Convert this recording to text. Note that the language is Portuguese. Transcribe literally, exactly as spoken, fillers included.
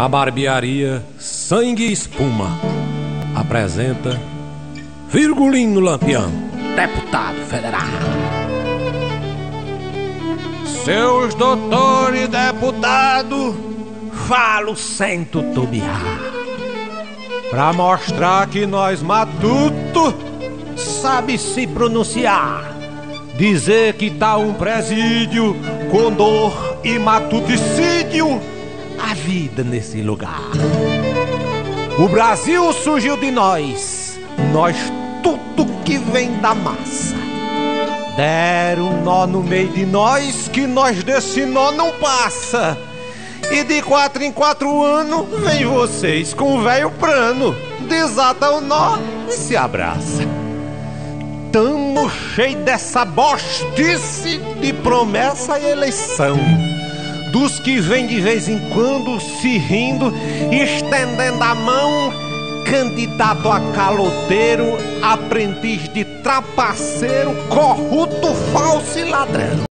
A barbearia Sangue e Espuma apresenta Virgulino Lampião, deputado federal. Seus doutor e deputado, falo sem tutubiar, pra mostrar que nós matuto sabe se pronunciar. Dizer que tá um presídio com dor e matuticídio, a vida nesse lugar. O Brasil surgiu de nós, nós tudo que vem da massa. Deram um nó no meio de nós, que nós desse nó não passa. E de quatro em quatro anos vem vocês com o velho prano, desata o nó e se abraça. Tamo cheio dessa bostice de promessa e eleição, dos que vêm de vez em quando se rindo, estendendo a mão, candidato a caloteiro, aprendiz de trapaceiro, corrupto, falso e ladrão.